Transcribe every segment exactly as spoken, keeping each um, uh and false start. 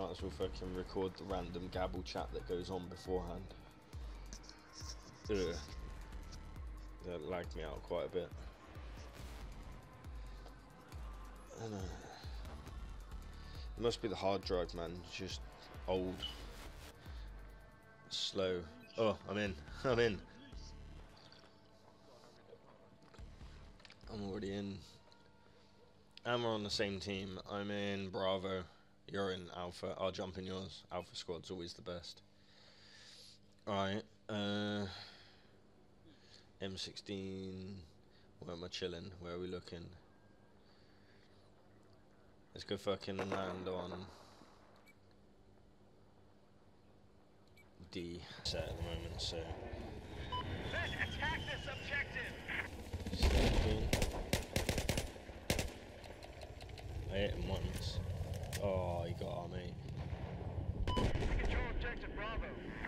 might as well fucking record the random gabble chat that goes on beforehand. Ugh. That lagged me out quite a bit. I don't know. It must be the hard drive, man. It's just old. Slow. Oh, I'm in. I'm in. I'm already in. And we're on the same team. I'm in Bravo. You're in Alpha. I'll jump in yours. Alpha squad's always the best. Alright. Uh, M sixteen. Where am I chilling? Where are we looking? Let's go fucking land on D set at the moment, so. Let's attack this objective! seventeen. I hit him once. Oh, he got our mate. Control objective Bravo.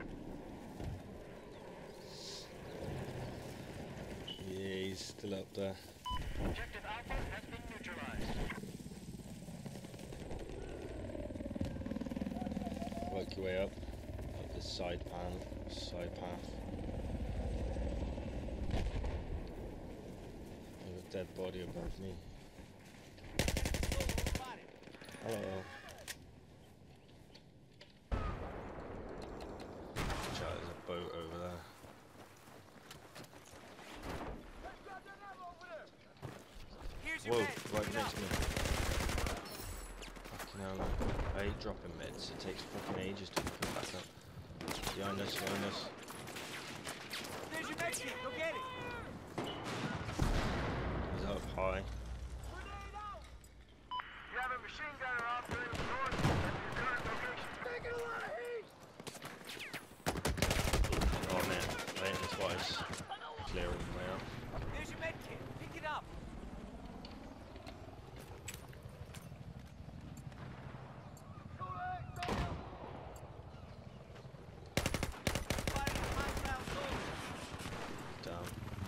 Yeah, he's still up there. Objective Alpha has been neutralized. Work your way up, up this side pan, side path. There's a dead body above me. Hello. Watch out, there's a boat over there. Whoa, right next to me. Fucking hell, I hate dropping meds. It takes fucking ages to pick back up. Behind us, behind us. There's your med kit, go get it! He's up high. You have a machine gunner operating north of your current location. Taking a lot of heat! Oh man, I hit him twice. Clear all the way up. There's your med kit, pick it up! Down.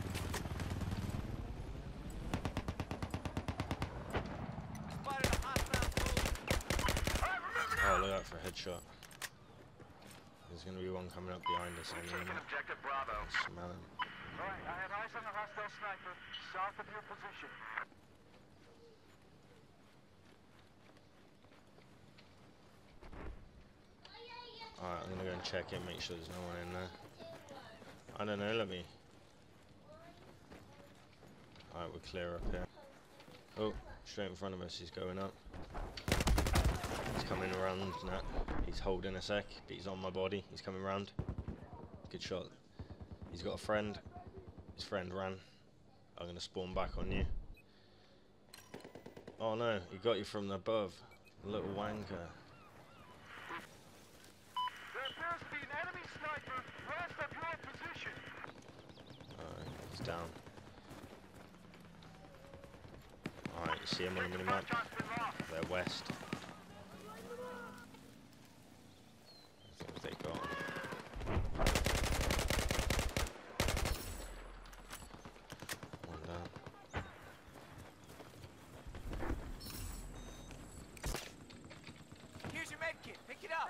Oh, look out for a headshot. There's gonna be one coming up behind us. I mean, Objective Bravo. smell him. Alright, I have eyes on the hostile sniper, south of your position. Alright, I'm gonna go and check it, make sure there's no one in there. I don't know, let me. Alright, we're clear up here. Oh, straight in front of us, he's going up. He's coming around now. He's holding a sec, but he's on my body. He's coming round. Good shot. He's got a friend. His friend ran. I'm gonna spawn back on you. Oh no, he got you from above. Little wanker. There appears to be an enemy sniper west of your position. Alright, he's down. Alright, you see him on the minimap? They're west. What have they got? One down. Here's your med kit, pick it up!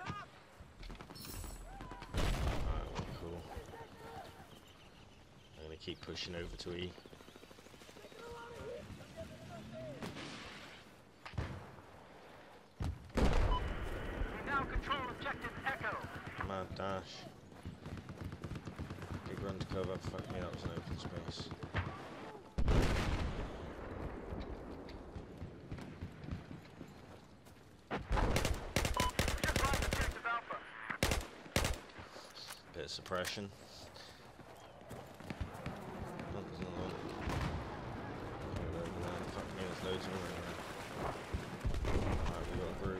Alright, well, cool. I'm gonna keep pushing over to E. Mad dash. Big run to cover. Fuck me, that was an open space. Bit of suppression. Oh, there's another one. Over there. Fuck me, there's loads of them over there. Alright, we got a group.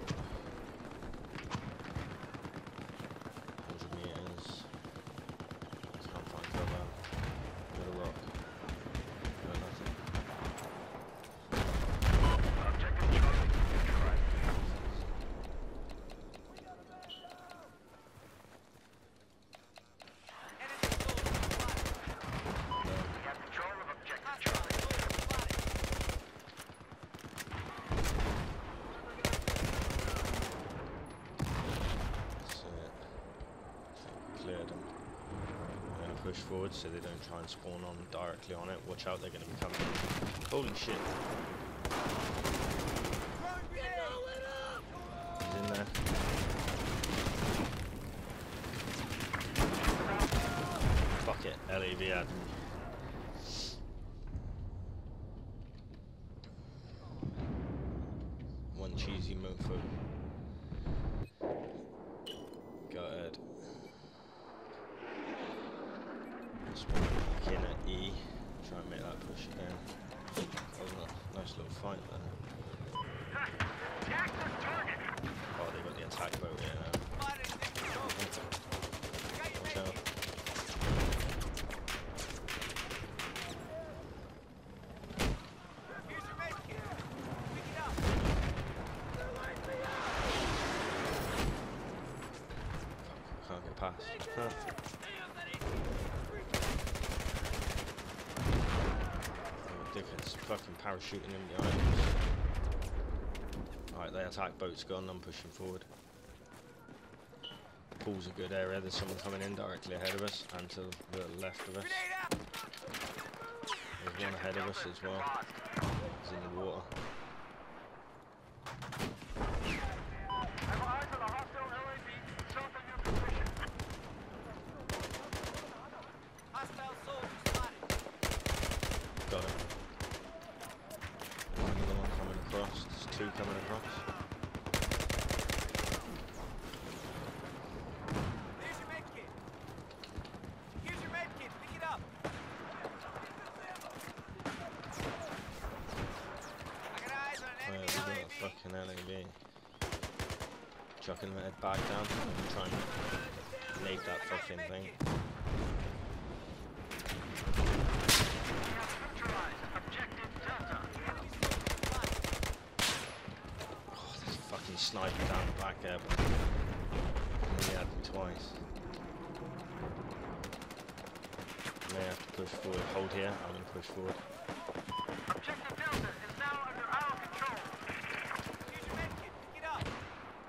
cleared them. I'm going to push forward so they don't try and spawn on directly on it. Watch out, they're going to be coming in. Holy shit. He's in there. Fuck it, L A V ad. One cheesy mofo. Go ahead. Spawn back in at E. Try and make that push again. That was a nice little fight there. Oh, they got the attack boat here now. Watch out. Can't get past. Huh. Dickens fucking parachuting in behind us. Alright, the attack boat's gone, I'm pushing forward. Pool's a good area, there's someone coming in directly ahead of us and to the left of us. There's one ahead of us as well. He's in the water. Got him. Another one coming across. There's two coming across. There's your med kit. Here's your med kit. Pick it up. I got eyes on an Oh, enemy yeah, L we A got V. a fucking L A V. Chucking the head back down and trying to nade that fucking thing. Oh, there's a fucking sniper down the back there, but he had me twice. May have to push forward. Hold here, I'm gonna push forward. Objective Delta is now under our control. Here's your med kit. Pick it up.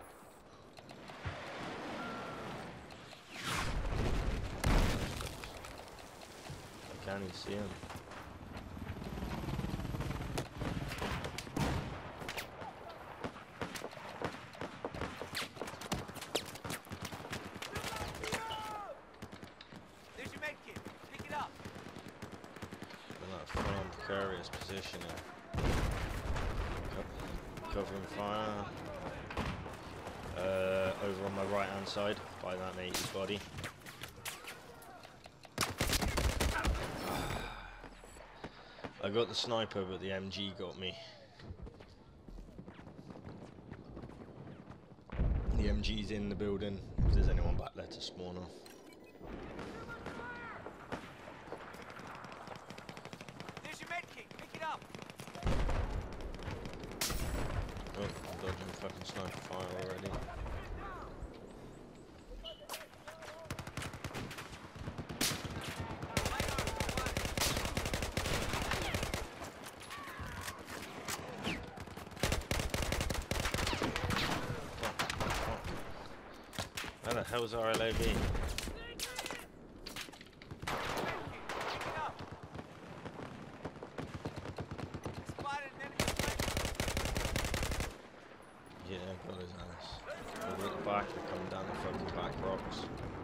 I can't even see him. There's your med kit. Pick it up. In that firm, precarious position here. Co covering fire. Uh, over on my right hand side by that mate's body. I got the sniper, but the M G got me. The M G's in the building. If there's anyone back there to spawn off. There's your med kit. Pick it up. Oh, I'm dodging fucking sniper fire already. Where the hell's our L A V? Yeah, got his ass. Over at the back, they're coming down the fucking back rocks.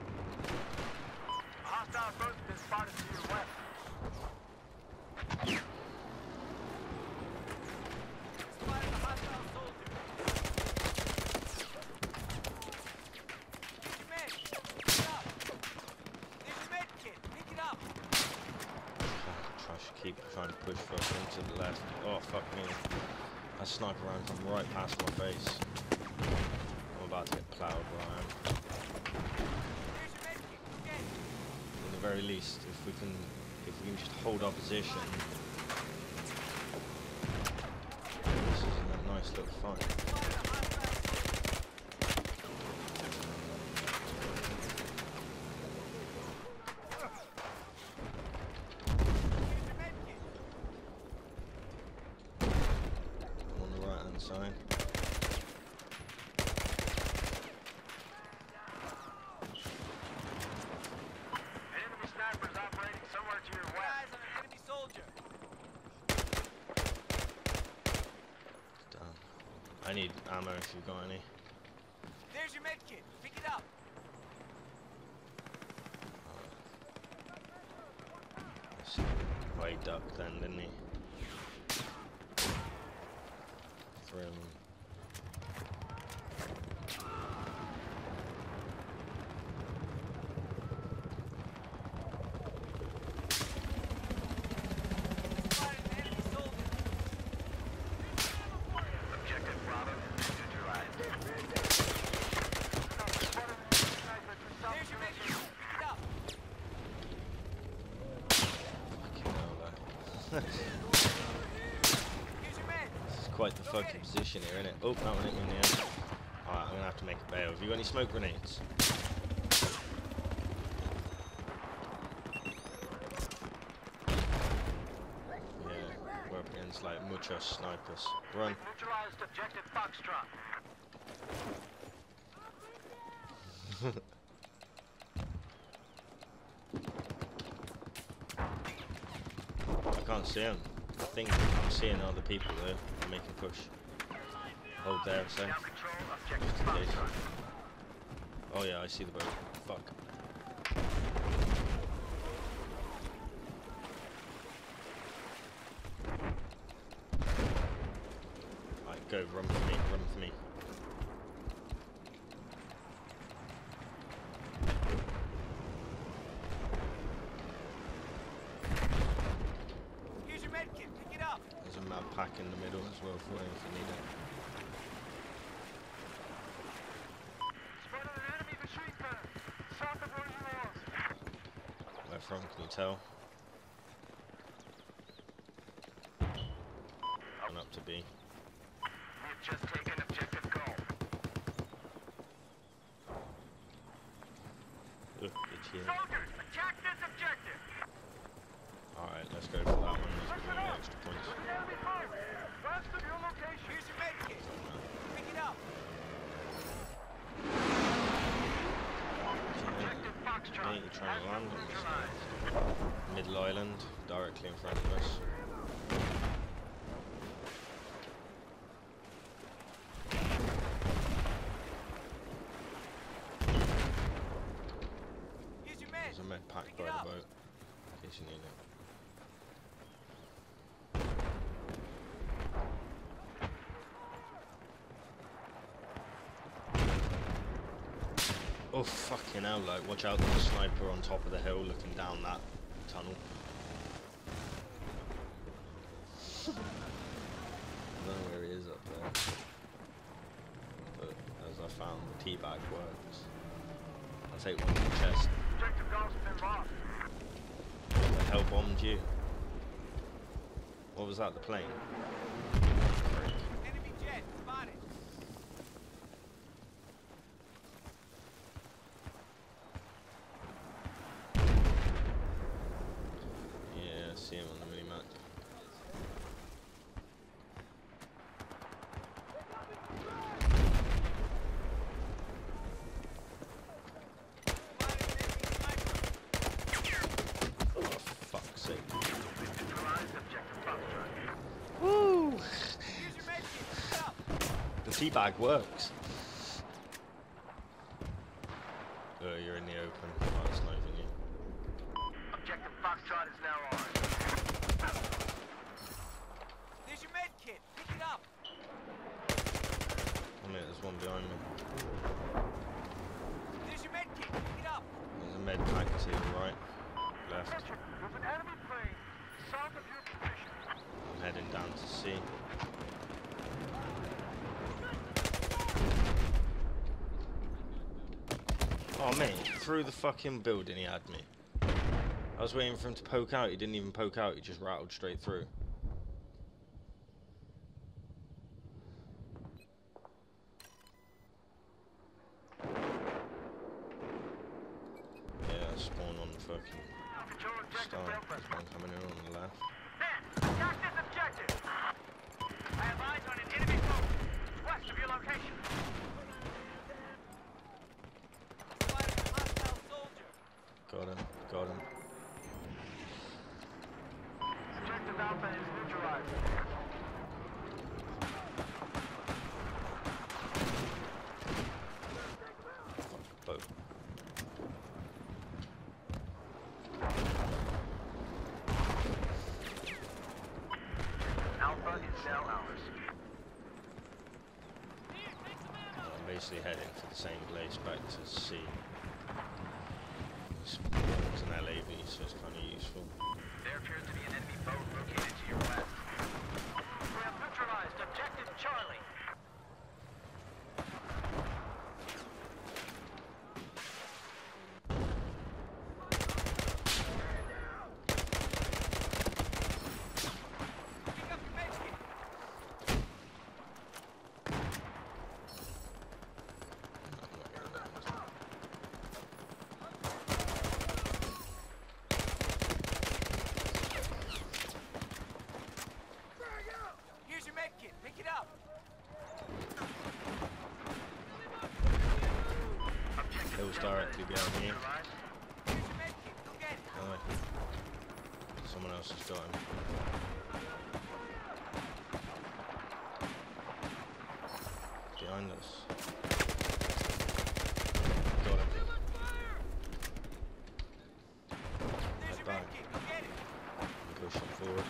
A hostile boat's been spotted to your west. Spotted a hostile soldier. Here's your med. Pick it up. There's your med kit. Pick it up. Try to keep trying to push fucking to the left. Oh, fuck me. That sniper round come right past my face. I'm about to get ploughed where I am. There's your med kit. Again. At the very least, if we can, if we can just hold our position, this is a nice little fight. Spotted a hostile soldier. Here's your med kit. I'm on the right hand side. I need ammo if you've got any. There's your med kit. Pick it up. Oh, he ducked then, didn't he? Three of them. This is quite the fucking position here, isn't it? Oh, that one hit me in the end. Alright, I'm gonna have to make a bail. Have you got any smoke grenades? Yeah, we're up against like muchos snipers. Run. Neutralized objective Foxtrot. I can't see him. I think I'm seeing other people though. I'm making push. Hold there a sec. Now control objective Foxtrot. Oh yeah, I see the boat. Fuck. Right, go, run for me, run for me. Here's your med kit. Pick it up. There's a map pack in the middle as well for you if you need it. Spotted an enemy machine gun. South of where you are. Where from, can you tell? And up to B. We've just taken objective goal. Look, it's here. Soldiers, attack this objective. Alright, let's go for that one. Let's give me extra points. Enemy force. West of your location. Here's your med kit. Pick it up. Objective Foxtrot. Mate, you're trying to land on this neutralized. middle island, directly in front of us. Here's your med. There's a med pack Pick by it the up. boat, in case you need it. Oh fucking hell, like, watch out, there's a sniper on top of the hill looking down that tunnel. I don't know where he is up there. But as I found, the teabag works. I'll take one in the chest. Objective golf's been lost. What the hell bombed you? What was that, the plane? Enemy jet spotted. Yeah, I see him on the mini-map. Oh, fuck's sake. Neutralized objective Foxtrot. Woo! Here's your med kit. Pick it up. The teabag works. Oh, you're in the open. Oh, it's not even you. Objective Foxtrot is now on. There's your med kit. Pick it up. Oh mate, there's one behind me. There's your med kit. Pick it up. There's a med pack to your right, left. Attention. There's an enemy plane south of your position. I'm heading down to sea. Oh mate, through the fucking building he had me. I was waiting for him to poke out, he didn't even poke out, he just rattled straight through. Yeah, spawn on the fucking Control objective start. Delta. There's one coming in on the left. Men, attack this objective. I have eyes on an enemy boat west of your location. Spotted a hostile soldier. Got him, got him. Objective Alpha is neutralized. basically heading for the same place, back to sea. It's, it's an L A V, so it's kind of useful. There appears to be an enemy boat located to your west. We have neutralized objective Charlie. It was directly behind me. Oh, someone else has got him. Behind us. Got him. Head back. Push him forward.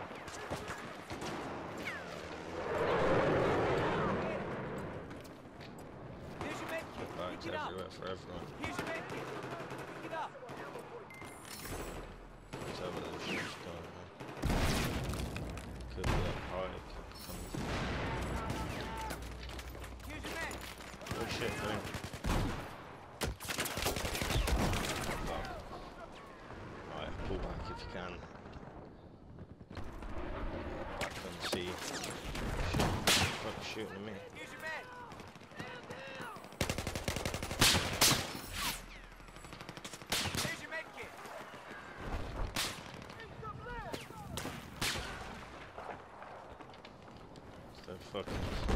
Bags everywhere for everyone. Let's have a little shit's going on. Could be that pike coming through. Oh shit, boom. Fuck. Alright, pull back if you can. Back on the sea. Shit, fuck shooting at me. Fuck.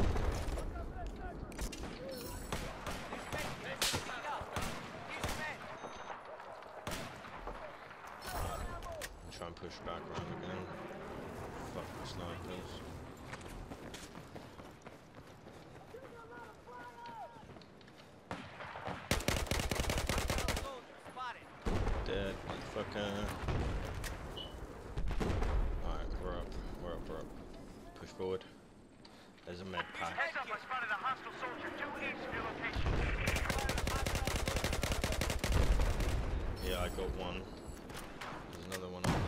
Try and push back around again. Fuck the snipers. Dead, motherfucker. Alright, we're up. We're up, we're up. Push forward. There's a med pack. Heads up, I spotted a hostile soldier due east of your location. Yeah, I got one. There's another one up there.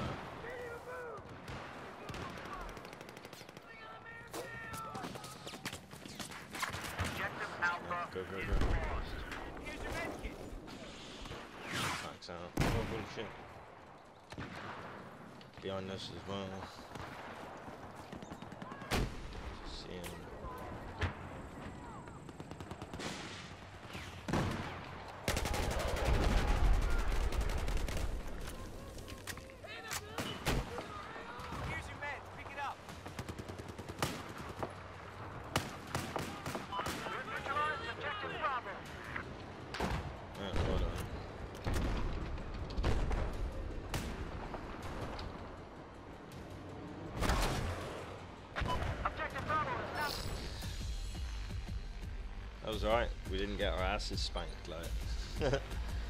Objective Alpha Go, go, is go. lost. Packs out. Oh, bullshit. Behind us as well. See him. Here's your med. Pick it up. We've neutralized objective Bravo. Yeah, well done. Objective Bravo is now. That was alright. We didn't get our asses spanked, like.